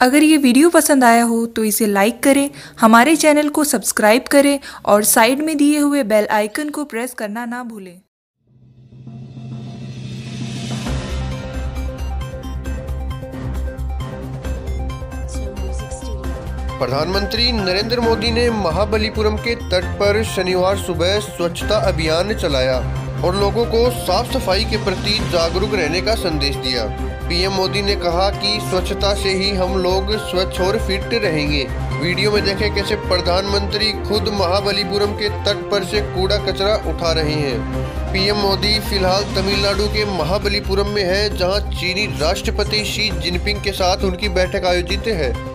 अगर ये वीडियो पसंद आया हो तो इसे लाइक करें, हमारे चैनल को सब्सक्राइब करें और साइड में दिए हुए बेल आइकन को प्रेस करना ना भूलें। प्रधानमंत्री नरेंद्र मोदी ने महाबलीपुरम के तट पर शनिवार सुबह स्वच्छता अभियान चलाया और लोगों को साफ सफाई के प्रति जागरूक रहने का संदेश दिया। पीएम मोदी ने कहा कि स्वच्छता से ही हम लोग स्वच्छ और फिट रहेंगे। वीडियो में देखें कैसे प्रधानमंत्री खुद महाबलीपुरम के तट पर से कूड़ा कचरा उठा रहे हैं। पीएम मोदी फिलहाल तमिलनाडु के महाबलीपुरम में है, जहां चीनी राष्ट्रपति शी जिनपिंग के साथ उनकी बैठक आयोजित है।